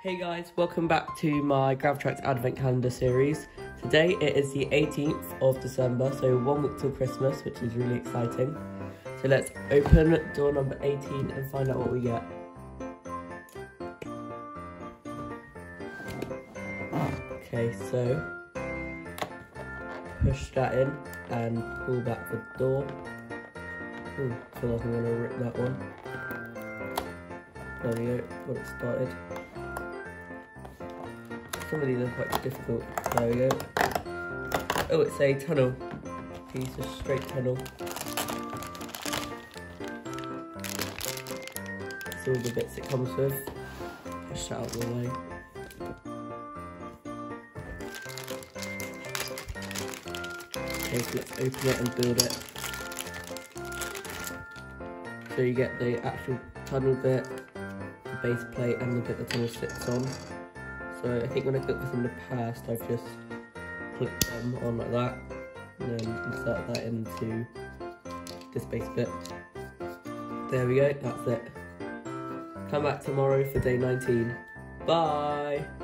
Hey guys, welcome back to my GraviTrax Advent Calendar series. Today it is the 18th of December, so 1 week till Christmas, which is really exciting. So let's open door number 18 and find out what we get. Okay, so push that in and pull back the door. Ooh, I feel like I'm going to rip that one. There we go, got it started. Some of these are quite difficult. There we go. Oh, it's a tunnel. Piece of straight tunnel. It's all the bits it comes with. Push that out of the way. Okay, so let's open it and build it. So you get the actual tunnel bit, the base plate, and the bit the tunnel sits on. So I think when I built this in the past, I've just clipped them on like that, and then insert that into this base bit. There we go, that's it. Come back tomorrow for day 19. Bye!